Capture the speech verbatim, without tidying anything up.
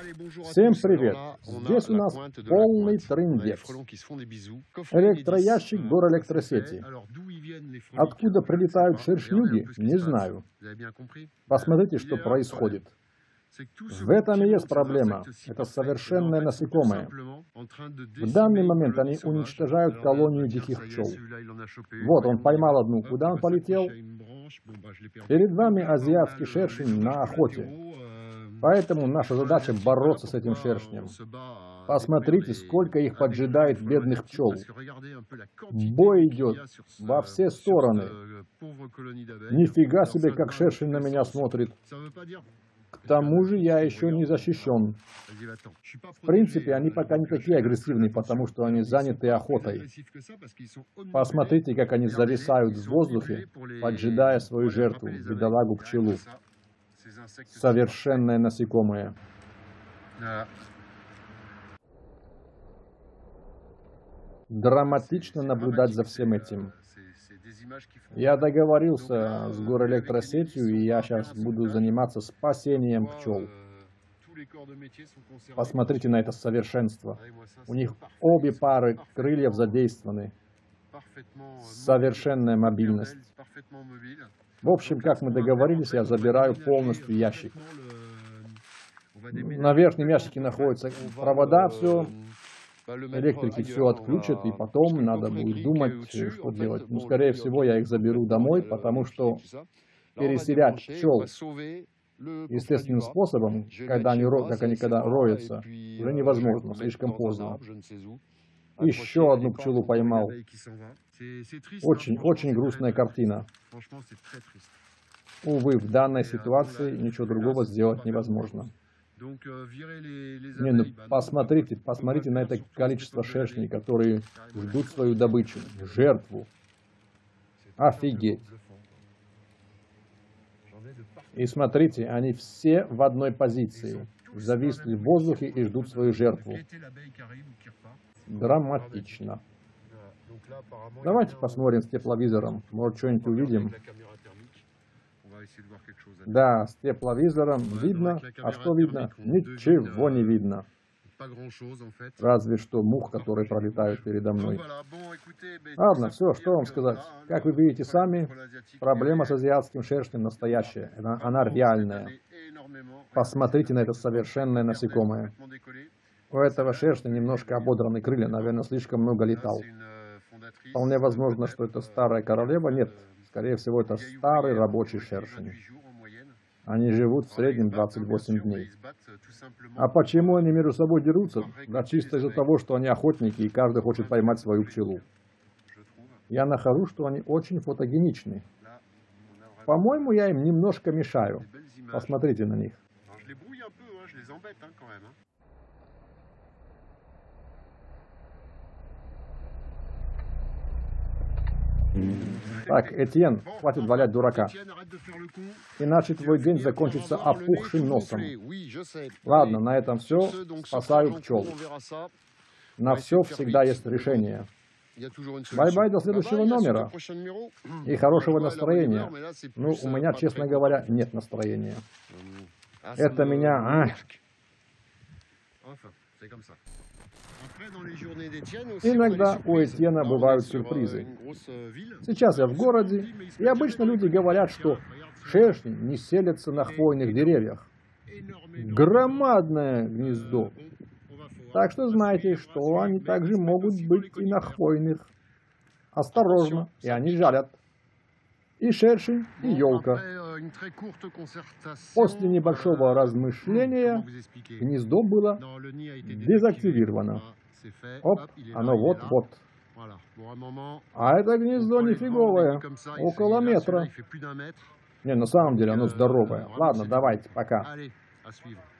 Всем привет! Здесь у нас полный трындец. Электроящик горэлектросети. Откуда прилетают шершнюги, не знаю. Посмотрите, что происходит. В этом и есть проблема. Это совершенное насекомое. В данный момент они уничтожают колонию диких пчел. Вот, он поймал одну. Куда он полетел? Перед вами азиатский шершень на охоте. Поэтому наша задача бороться с этим шершнем. Посмотрите, сколько их поджидает бедных пчел. Бой идет во все стороны. Нифига себе, как шершень на меня смотрит. К тому же я еще не защищен. В принципе, они пока не такие агрессивные, потому что они заняты охотой. Посмотрите, как они зависают в воздухе, поджидая свою жертву, бедолагу пчелу. Совершенное насекомое. Драматично наблюдать за всем этим. Я договорился с горэлектросетью, и я сейчас буду заниматься спасением пчел. Посмотрите на это совершенство. У них обе пары крыльев задействованы. Совершенная мобильность. В общем, как мы договорились, я забираю полностью ящик. На верхнем ящике находятся провода, все. Электрики все отключат, и потом надо будет думать, что делать. Ну, скорее всего, я их заберу домой, потому что переселять пчел естественным способом, когда они, как они когда роются, уже невозможно, слишком поздно. Еще одну пчелу поймал. Очень, очень грустная картина. Увы, в данной ситуации ничего другого сделать невозможно. Не, ну посмотрите, посмотрите на это количество шершней, которые ждут свою добычу, жертву. Офигеть. И смотрите, они все в одной позиции. Зависли в воздухе и ждут свою жертву. Драматично. Давайте посмотрим с тепловизором. Может, что-нибудь увидим. Да, с тепловизором видно. А что видно? Ничего не видно. Разве что мух, которые пролетают передо мной. Ладно, все, что вам сказать. Как вы видите сами, проблема с азиатским шершнем настоящая. Она, она реальная. Посмотрите на это совершенное насекомое. У этого шершня немножко ободраны крылья, наверное, слишком много летал. Вполне возможно, что это старая королева. Нет, скорее всего, это старый рабочий шершень. Они живут в среднем двадцать восемь дней. А почему они между собой дерутся? Да чисто из-за того, что они охотники, и каждый хочет поймать свою пчелу. Я нахожу, что они очень фотогеничны. По-моему, я им немножко мешаю. Посмотрите на них. Так, Этьен, хватит валять дурака. Иначе твой день закончится опухшим носом. Ладно, на этом все. Спасаю пчел. На все всегда есть решение. Бай-бай до следующего номера. И хорошего настроения. Ну, у меня, честно говоря, нет настроения. Это меня... А... Иногда у Этьена бывают сюрпризы. Сейчас я в городе, и обычно люди говорят, что шершни не селятся на хвойных деревьях. Громадное гнездо. Так что знаете, что они также могут быть и на хвойных. Осторожно, и они жалят. И шершень, и елка. После небольшого размышления гнездо было дезактивировано. Оп, оно вот-вот. А это гнездо нифиговое, около метра. Не, на самом деле оно здоровое. Ладно, давайте, пока.